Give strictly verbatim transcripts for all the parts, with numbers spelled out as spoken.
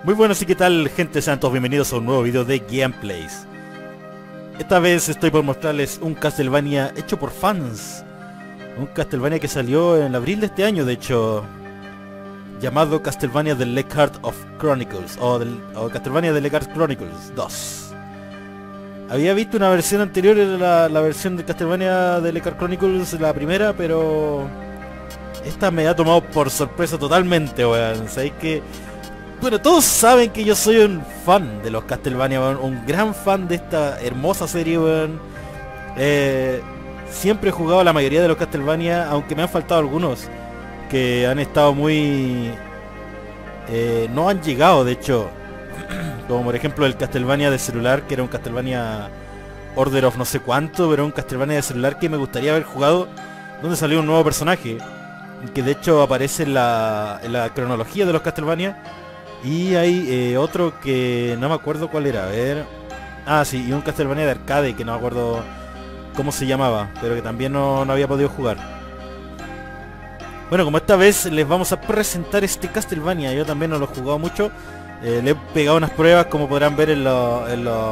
Muy buenos y qué tal, gente, sean todos bienvenidos a un nuevo video de Gameplays. Esta vez estoy por mostrarles un Castlevania hecho por fans. Un Castlevania que salió en abril de este año, de hecho, llamado Castlevania The Legend of Chronicles, o, del, o Castlevania The Legend Chronicles dos. Había visto una versión anterior, era la, la versión de Castlevania The Legend Chronicles, la primera, pero esta me ha tomado por sorpresa totalmente, weón. Sabéis que... Bueno, todos saben que yo soy un fan de los Castlevania, weón. Un gran fan de esta hermosa serie, weón. Eh, siempre he jugado la mayoría de los Castlevania, aunque me han faltado algunos que han estado muy... Eh, no han llegado, de hecho. Como por ejemplo el Castlevania de celular, que era un Castlevania Order of no sé cuánto, pero un Castlevania de celular que me gustaría haber jugado, donde salió un nuevo personaje, que de hecho aparece en la, en la cronología de los Castlevania. Y hay eh, otro que no me acuerdo cuál era, a ver... Ah, sí, y un Castlevania de arcade que no me acuerdo cómo se llamaba, pero que también no, no había podido jugar. Bueno, como esta vez les vamos a presentar este Castlevania, yo también no lo he jugado mucho. eh, Le he pegado unas pruebas, como podrán ver en los... En los,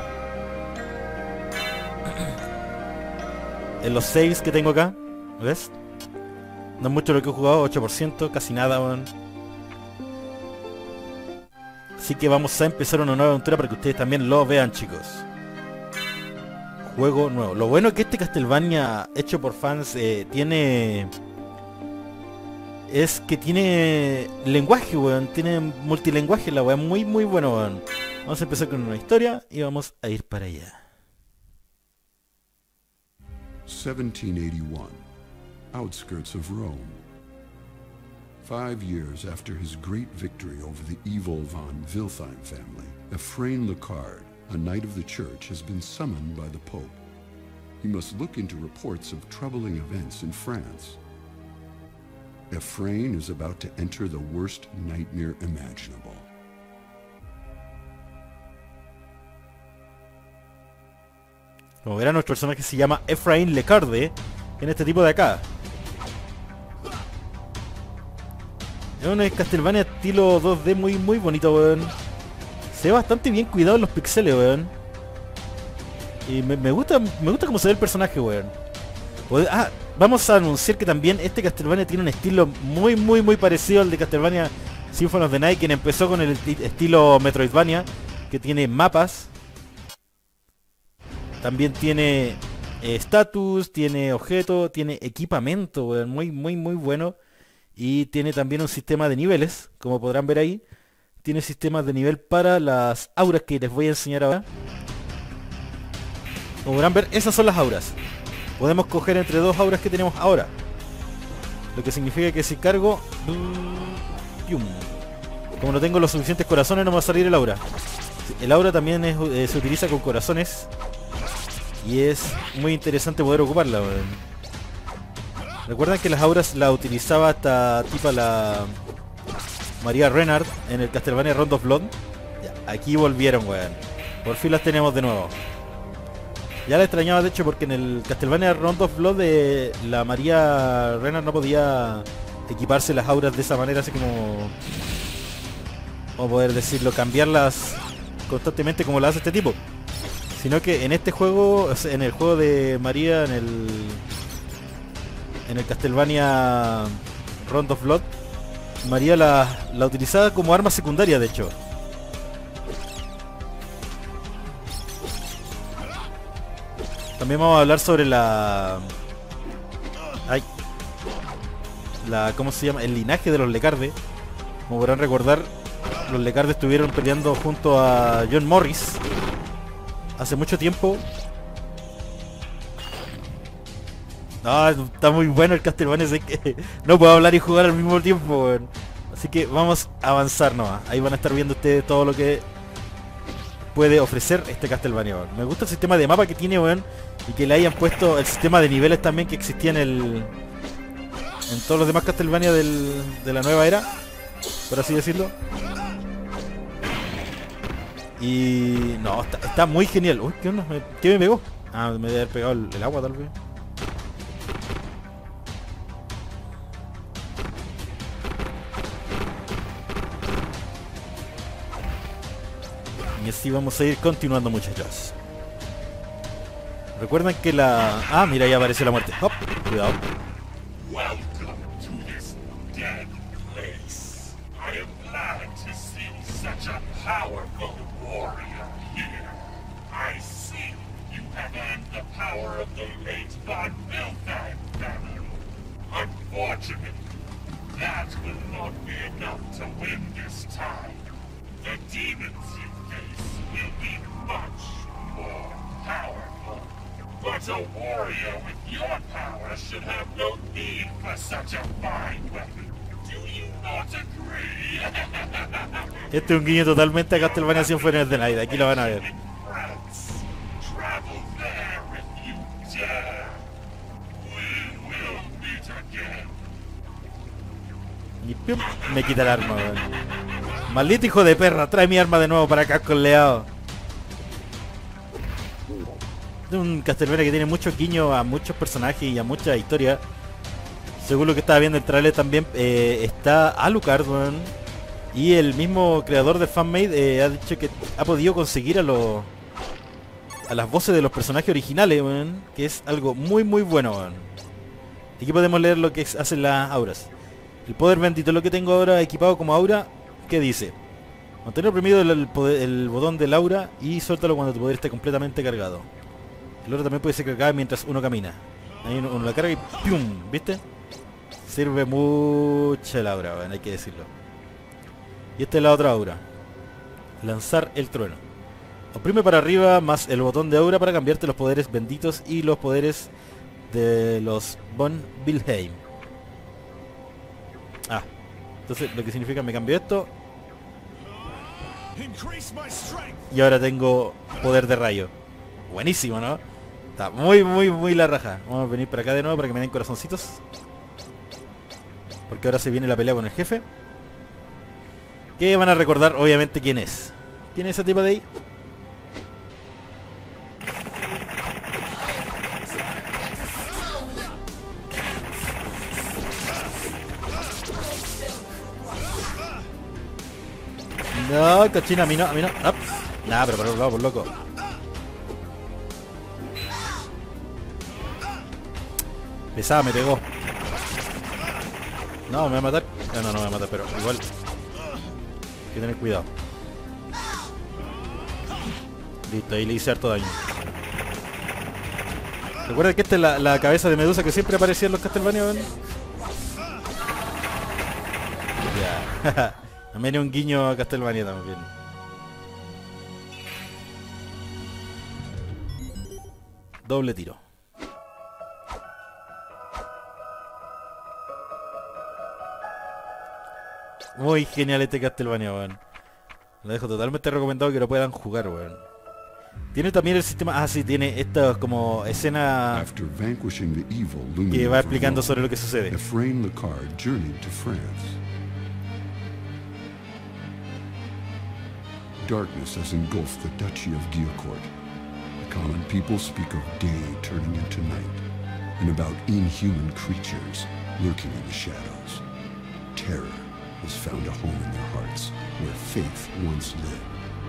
en los saves que tengo acá, ¿ves? No es mucho lo que he jugado, ocho por ciento, casi nada, man. Así que vamos a empezar una nueva aventura para que ustedes también lo vean, chicos. Juego nuevo. Lo bueno es que este Castlevania hecho por fans eh, tiene... Es que tiene lenguaje, weón. Tiene multilenguaje la weón. Muy, muy bueno, weón. Vamos a empezar con una historia y vamos a ir para allá. seventeen eighty-one. Outskirts of Rome. Five years after his great victory over the evil von Viltheim family, Ephraim Lecard, a knight of the church, has been summoned by the Pope. He must look into reports of troubling events in France. Ephraim is about to enter the worst nightmare imaginable. Como verán, nuestro personaje se llama Ephraim Lecard, en este tipo de acá. Es un Castlevania estilo dos D muy muy bonito, weón. Se ve bastante bien cuidado en los pixeles, weón. Y me, me gusta me gusta cómo se ve el personaje, weón. Ah, vamos a anunciar que también este Castlevania tiene un estilo muy muy muy parecido al de Castlevania Symphony of the Night, quien empezó con el estilo Metroidvania, que tiene mapas. También tiene estatus, eh, tiene objetos, tiene equipamiento, weón. Muy muy muy bueno. Y tiene también un sistema de niveles, como podrán ver ahí. Tiene sistemas de nivel para las auras que les voy a enseñar ahora. Como podrán ver, esas son las auras. Podemos coger entre dos auras que tenemos ahora. Lo que significa que si cargo... ¡pium! Como no tengo los suficientes corazones, no me va a salir el aura. El aura también es, eh, se utiliza con corazones. Y es muy interesante poder ocuparla, weón. Recuerdan que las auras la utilizaba esta tipa, la María Renard, en el Castlevania Round of Blood. Ya, aquí volvieron, weón. Por fin las tenemos de nuevo. Ya la extrañaba, de hecho, porque en el Castlevania Round of Blood de la María Renard no podía equiparse las auras de esa manera, así como... ¿Cómo poder decirlo? Cambiarlas constantemente como lo hace este tipo. Sino que en este juego, en el juego de María, en el... En el Castlevania Round of Blood, María la, la utilizaba como arma secundaria, de hecho. También vamos a hablar sobre la... Ay, la... ¿Cómo se llama? El linaje de los Lecarde. Como podrán recordar, los Lecarde estuvieron peleando junto a John Morris hace mucho tiempo. No, está muy bueno el Castlevania, sé que no puedo hablar y jugar al mismo tiempo, weón. Así que vamos a avanzar nomás. Ahí van a estar viendo ustedes todo lo que puede ofrecer este Castlevania, weón. Me gusta el sistema de mapa que tiene, weón. Y que le hayan puesto el sistema de niveles también que existía en el... En todos los demás Castlevania del, de la nueva era, por así decirlo. Y... No, está, está muy genial. Uy, ¿qué onda? ¿Qué me pegó? Ah, me debe haber pegado el, el agua tal vez. así vamos a ir continuando, muchachos. Recuerden que la... Ah, mira, ahí aparece la muerte. Hop, cuidado. Welcome to this dead place. I am glad to see such a powerful warrior here. I see you have earned the power of the late Von Vilthang family. Unfortunately, that will not be enough to win this time. The demons you face will be much more powerful. But a warrior with your power should have no need for such a fine weapon. Do you not agree? Este es un guiño totalmente a Castlevania Symphony of the Night. Aquí lo van a ver. Travel there if you dare. We will meet again. Y pium, me quita el arma, weón. Maldito hijo de perra, trae mi arma de nuevo para acá, coleado. Es un Castlevania que tiene muchos guiños a muchos personajes y a mucha historia. Según lo que estaba viendo el trailer también, eh, está Alucard, weón. Y el mismo creador de Fanmade eh, ha dicho que ha podido conseguir a los a las voces de los personajes originales, weón, que es algo muy muy bueno, weón. Aquí podemos leer lo que hacen las auras. El poder bendito, lo que tengo ahora equipado como aura, ¿qué dice? Mantener oprimido el, el, poder, el botón del aura y suéltalo cuando tu poder esté completamente cargado. El aura también puede ser cargada mientras uno camina. Ahí uno, uno la carga y ¡pium! ¿Viste? Sirve mucho el aura, weón, hay que decirlo. Y esta es la otra aura. Lanzar el trueno. Oprime para arriba más el botón de aura para cambiarte los poderes benditos y los poderes de los Von Vilthang. Ah, entonces lo que significa me cambio esto. Y ahora tengo poder de rayo. Buenísimo, ¿no? Está muy, muy, muy la raja. Vamos a venir para acá de nuevo para que me den corazoncitos. Porque ahora se viene la pelea con el jefe. Que van a recordar obviamente quién es. ¿Quién es ese tipo de ahí? No, cochina, a mí no, a mí no. Ah, nah, pero por otro lado, por loco. Pesada, me pegó. No, me va a matar. No, no, no me va a matar, pero igual hay que tener cuidado. Listo, ahí le hice harto daño. Recuerda que esta es la, la cabeza de Medusa que siempre aparecía en los Castlevania, ¿ven? Ya. También es un guiño a Castlevania también. Doble tiro. Muy genial este Castlevania, weón. Lo dejo totalmente recomendado que lo puedan jugar, weón. Tiene también el sistema... Ah, sí, tiene esta como escena que va explicando sobre lo que sucede. Ephraim Lecard journeyed to France. Darkness has engulfed the Duchy of Guilcourt. The common people speak of day turning into night, and about inhuman creatures lurking in the shadows. Terror has found a home in their hearts, where faith once lived.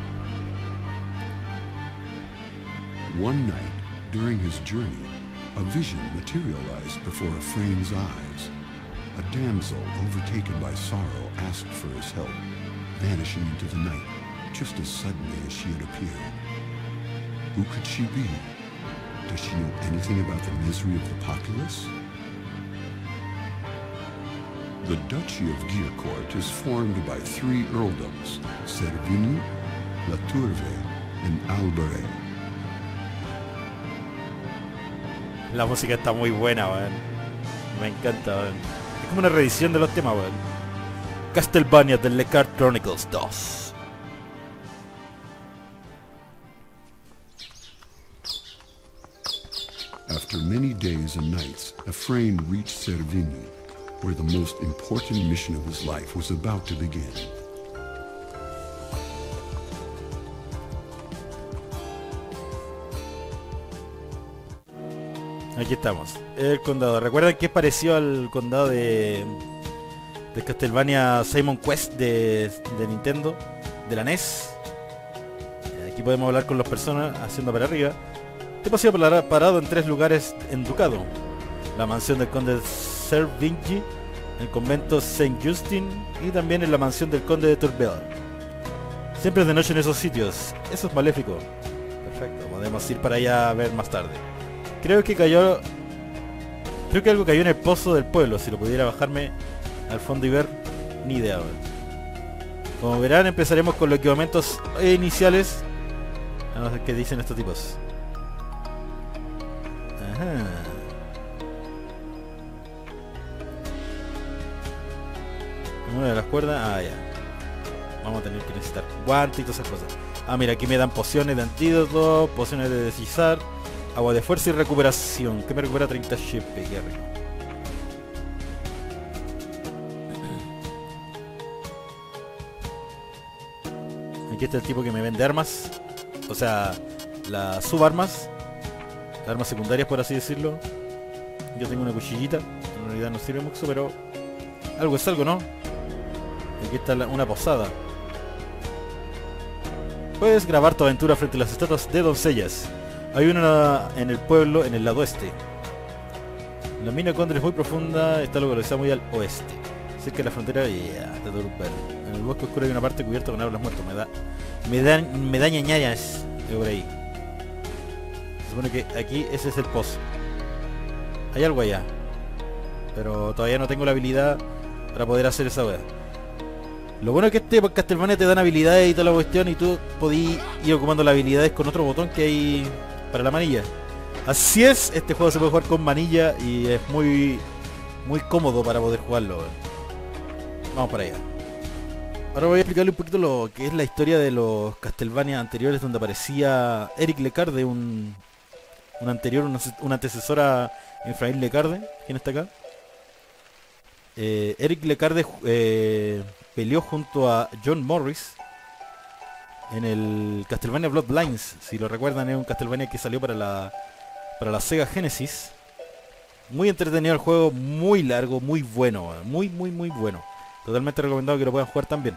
One night, during his journey, a vision materialized before Ephraim's eyes. A damsel, overtaken by sorrow, asked for his help, vanishing into the night, just as suddenly as she had appeared. Who could she be? Does she know anything about the misery of the populace? The Duchy of Guilcourt is formed by three earldoms, Cervigny, La Tourve, and Alberet. La música está muy buena, weón. Me encanta, weón. Es como una reedición de los temas, weón. Castlevania The Lecard Chronicles dos. After many days and nights, Ephraim reached Cervigny, where the most important mission of his life was about to begin. Aquí estamos, el condado. ¿Recuerdan que es parecido al condado de, de Castlevania Simon Quest de, de Nintendo? De la N E S. Aquí podemos hablar con las personas haciendo para arriba. Tipo ha sido parado en tres lugares en Ducado. La mansión del conde Servingi, el convento Saint Justin y también en la mansión del conde de Turbel. Siempre es de noche en esos sitios. Eso es maléfico. Perfecto, podemos ir para allá a ver más tarde. Creo que cayó... Creo que algo cayó en el pozo del pueblo. Si lo pudiera bajarme al fondo y ver, ni idea. Como verán, empezaremos con los equipamientos iniciales. Vamos a ver qué dicen estos tipos. Ajá. Una de las cuerdas. Ah, ya. Vamos a tener que necesitar guantes y todas esas cosas. Ah, mira, aquí me dan pociones de antídoto, pociones de deslizar, agua de fuerza y recuperación. Que me recupera treinta H P, qué rico. Aquí está el tipo que me vende armas. O sea, las subarmas. Las armas secundarias, por así decirlo. Yo tengo una cuchillita. En realidad no sirve mucho, pero... algo es algo, ¿no? Aquí está la, una posada. Puedes grabar tu aventura frente a las estatuas de doncellas. Hay una en el pueblo, en el lado oeste. La mina Condor es muy profunda, está localizada muy al oeste. Cerca de la frontera yeah, de Turbel. En el bosque oscuro hay una parte cubierta con árboles muertos. Me da... Me dan... Me da ñañaras de por ahí. Se supone que aquí ese es el pozo. Hay algo allá. Pero todavía no tengo la habilidad para poder hacer esa wea. Lo bueno es que este Castlevania te dan habilidades y toda la cuestión y tú podís ir ocupando las habilidades con otro botón que hay para la manilla. Así es, este juego se puede jugar con manilla y es muy muy cómodo para poder jugarlo. Vamos para allá. Ahora voy a explicarle un poquito lo que es la historia de los Castlevania anteriores, donde aparecía Eric Lecarde, un, un anterior, un, un antecesor a Efraín Lecarde, quien está acá. Eh, Eric Lecarde eh, peleó junto a John Morris en el Castlevania Bloodlines. Si lo recuerdan, es un Castlevania que salió para la para la Sega Genesis. Muy entretenido el juego, muy largo, muy bueno, muy muy muy bueno. Totalmente recomendado que lo puedan jugar también.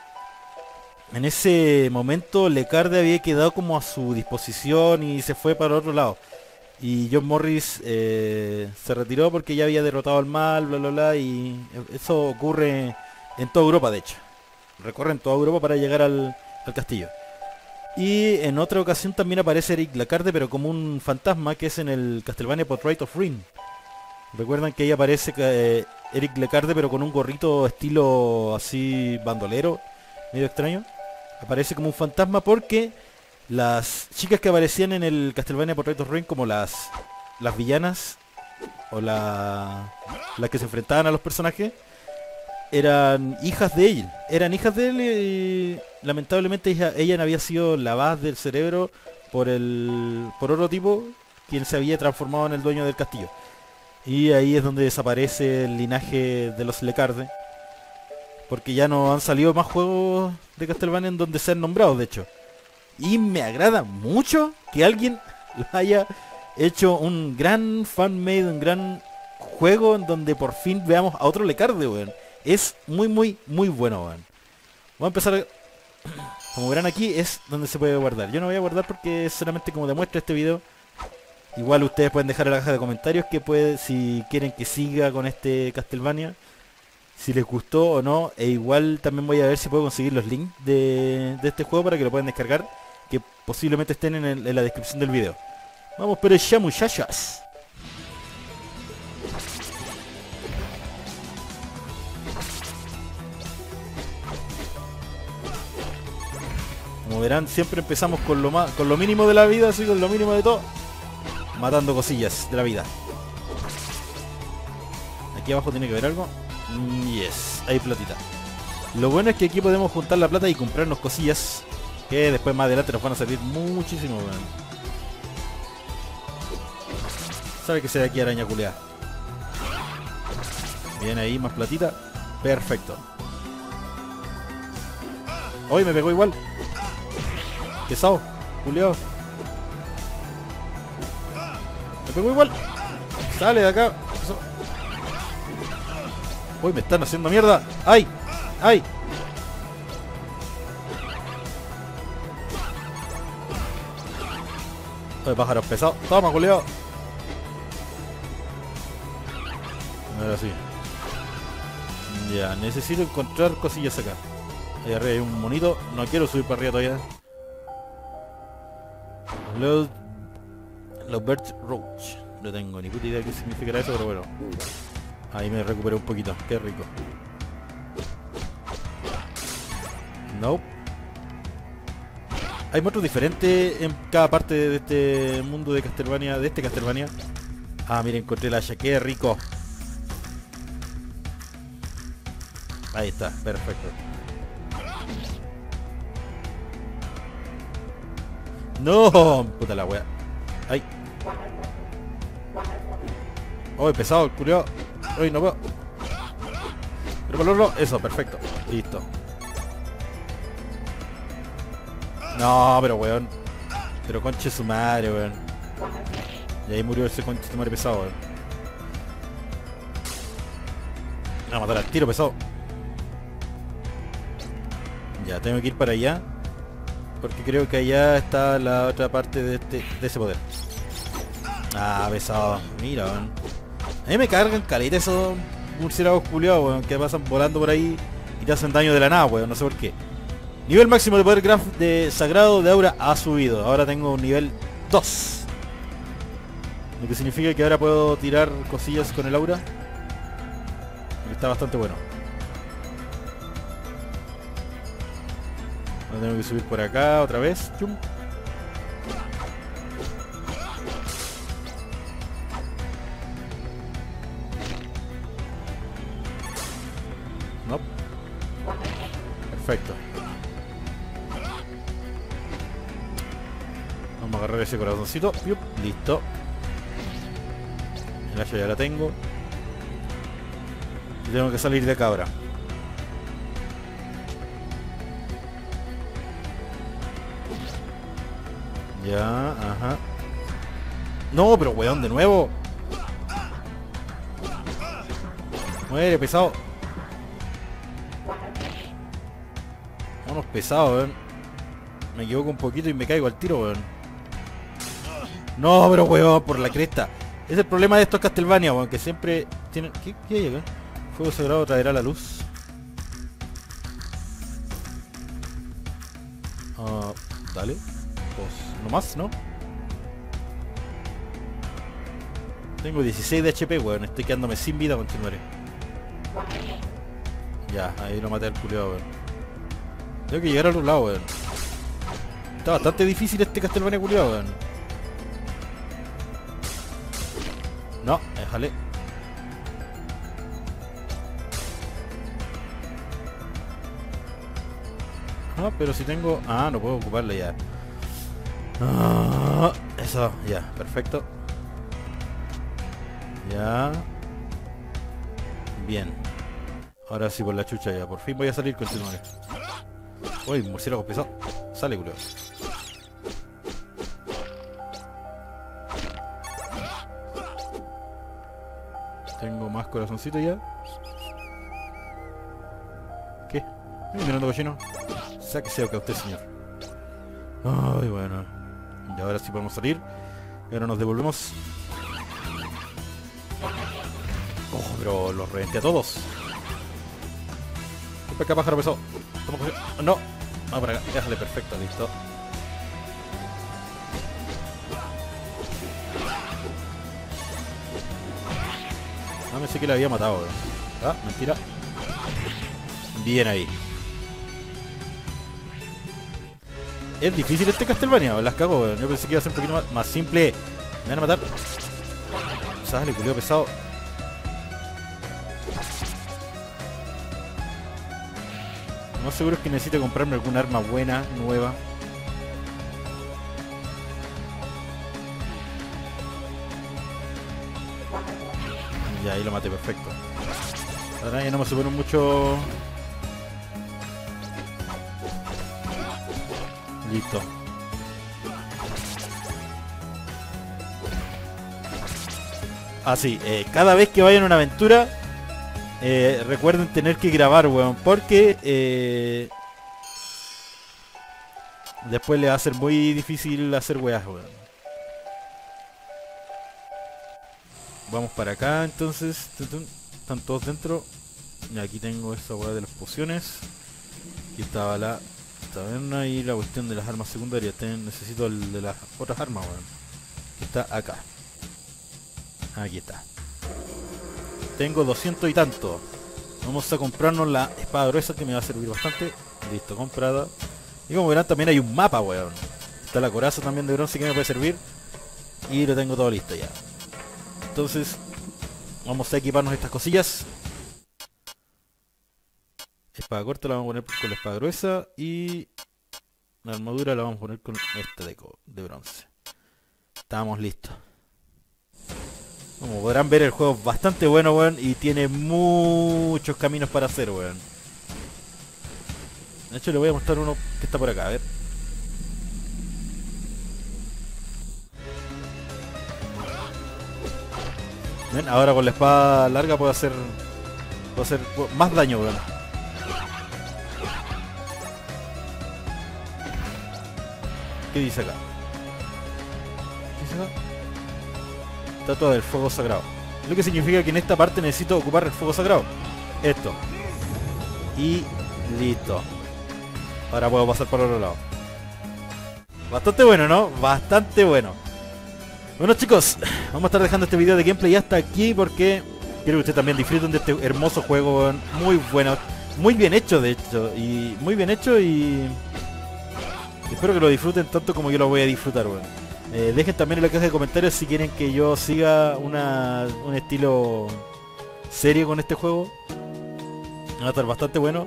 En ese momento Lecarde había quedado como a su disposición y se fue para otro lado. Y John Morris eh, se retiró porque ya había derrotado al mal, bla bla bla, y eso ocurre en toda Europa, de hecho. Recorren toda Europa para llegar al, al castillo. Y en otra ocasión también aparece Eric Lecarde, pero como un fantasma, que es en el Castlevania Portrait of Ring. Recuerdan que ahí aparece eh, Eric Lecarde, pero con un gorrito estilo así bandolero, medio extraño. Aparece como un fantasma porque las chicas que aparecían en el Castlevania Portrait of Ring, como las las villanas o la, las que se enfrentaban a los personajes, eran hijas de él. Eran hijas de él y lamentablemente ella, ella había sido lavada del cerebro por el por otro tipo, quien se había transformado en el dueño del castillo. Y ahí es donde desaparece el linaje de los Lecarde, porque ya no han salido más juegos de Castlevania en donde sean nombrados, de hecho. Y me agrada mucho que alguien haya hecho un gran fan-made, un gran juego en donde por fin veamos a otro Lecarde, weón. Es muy, muy, muy bueno, weón. Voy a empezar a... Como verán, aquí es donde se puede guardar. Yo no voy a guardar porque es solamente como demuestra este video. Igual ustedes pueden dejar en la caja de comentarios que puede, si quieren que siga con este Castlevania, si les gustó o no. E igual también voy a ver si puedo conseguir los links de, de este juego para que lo puedan descargar, que posiblemente estén en, el, en la descripción del video. Vamos por allá, muchachas. Como verán, siempre empezamos con lo más, con lo mínimo de la vida, así con lo mínimo de todo, matando cosillas de la vida. Aquí abajo tiene que haber algo. Yes, hay platita. Lo bueno es que aquí podemos juntar la plata y comprarnos cosillas que después más adelante nos van a servir muchísimo, weón. Sabe que se da aquí araña culeada. Bien ahí, más platita. Perfecto. Hoy me pegó igual. Pesado, culeado. Me pegó igual. Sale de acá. Uy, me están haciendo mierda. ¡Ay! ¡Ay! Oye, pájaros pesados. Toma, culiao. Ahora sí. Ya, necesito encontrar cosillas acá. Ahí arriba hay un monito. No quiero subir para arriba todavía. Los... Los Birch Roach. No tengo ni puta idea qué significará eso, pero bueno. Ahí me recuperé un poquito. Qué rico. Nope. Hay monstruos diferentes en cada parte de este mundo de Castlevania, de este Castlevania. Ah, miren, encontré el hacha. Qué rico. Ahí está, perfecto. No, puta la wea. Ay. Oh, pesado el culiao. Uy, no puedo. Pero valorlo. Eso, perfecto. Listo. No, pero weón. Pero conche su madre, weón. Y ahí murió ese conche su madre pesado, weón. Me va a matar al tiro pesado. Ya, tengo que ir para allá. Porque creo que allá está la otra parte de, este, de ese poder. Ah, pesado. Mira, weón. A mí me cargan caleta esos murciélagos culiados, weón, que pasan volando por ahí y te hacen daño de la nada, weón. No sé por qué. Nivel máximo de poder graf de sagrado de aura ha subido. Ahora tengo un nivel dos. Lo que significa que ahora puedo tirar cosillas con el aura. Está bastante bueno. Ahora tengo que subir por acá otra vez. ¡Chum! No. Perfecto. Vamos a agarrar ese corazoncito. ¡Yup! Listo. El hacha ya la tengo. Y tengo que salir de acá ahora. Ya, ajá. No, pero weón, de nuevo. Muere, pesado. Vámonos pesados, weón. Me equivoco un poquito y me caigo al tiro, weón. No, pero weón, por la cresta. Es el problema de estos Castlevania, weón, que siempre tienen... ¿Qué, qué hay acá? Fuego sagrado traerá la luz. Uh, dale. Pues, no más, ¿no? Tengo dieciséis de H P, weón. Estoy quedándome sin vida, continuaré. Ya, ahí lo maté al culiado, weón. Tengo que llegar al otro lado, weón. Está bastante difícil este Castlevania culiado, weón. No, déjale. Ah, pero si tengo... Ah, no puedo ocuparla ya. Ah, eso, ya, perfecto. Ya. Bien. Ahora sí por la chucha ya. Por fin voy a salir con continuaré. Uy, murciélago pesado. Sale, culo. Tengo más corazoncito ya. ¿Qué? Estoy mirando cochino. Sáquese acá usted, señor. Ay, bueno. Y ahora sí podemos salir. Y ahora nos devolvemos. Ojo, pero los reventé a todos. Ven para acá, pájaro pesado. Toma, coge- No. Vamos para acá. Déjale, perfecto, listo. Ah, me sé que la había matado, weón. Ah, mentira. Bien ahí. Es difícil este Castlevania, las cago, weón. Yo pensé que iba a ser un poquito más, más simple. Me van a matar. Sale, culiao pesado. Lo más seguro es que necesito comprarme algún arma buena, nueva. Ya, ahí lo maté, perfecto. Ahora ya no me supone mucho. Listo. Así, ah, eh, cada vez que vayan a una aventura, eh, recuerden tener que grabar, weón, porque eh, después le va a ser muy difícil hacer weas, weón. vamos para acá entonces. Están todos dentro. Y aquí tengo esa hueá de las pociones. Aquí estaba la taberna y la cuestión de las armas secundarias. Ten, necesito el de las otras armas, weón. Que está acá. Aquí está. Tengo doscientos y tanto. Vamos a comprarnos la espada gruesa que me va a servir bastante. Listo, comprada. Y como verán también hay un mapa, weón. Está la coraza también de bronce que me puede servir. Y lo tengo todo listo ya. Entonces vamos a equiparnos estas cosillas. Espada corta la vamos a poner con la espada gruesa. Y la armadura la vamos a poner con este de, de bronce. Estamos listos. Como podrán ver, el juego es bastante bueno, weón. Y tiene muchos caminos para hacer, weón. De hecho le voy a mostrar uno que está por acá, a ver. ¿Ven? Ahora con la espada larga puedo hacer puedo hacer más daño, weón. ¿Qué dice acá? ¿Qué dice acá? Estatua del fuego sagrado. Lo que significa que en esta parte necesito ocupar el fuego sagrado. Esto. Y listo. Ahora puedo pasar por el otro lado. Bastante bueno, ¿no? Bastante bueno. Bueno, chicos, vamos a estar dejando este video de gameplay hasta aquí porque quiero que ustedes también disfruten de este hermoso juego. Muy bueno, muy bien hecho de hecho. Y muy bien hecho y espero que lo disfruten tanto como yo lo voy a disfrutar, bueno. eh, Dejen también en la caja de comentarios si quieren que yo siga una, un estilo serio con este juego. Va a estar bastante bueno.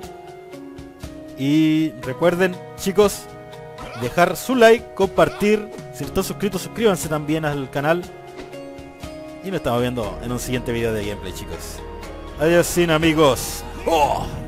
Y recuerden, chicos, dejar su like, compartir. Si no están suscritos, suscríbanse también al canal. Y nos estamos viendo en un siguiente video de gameplay, chicos. Adiós, sin amigos. ¡Oh!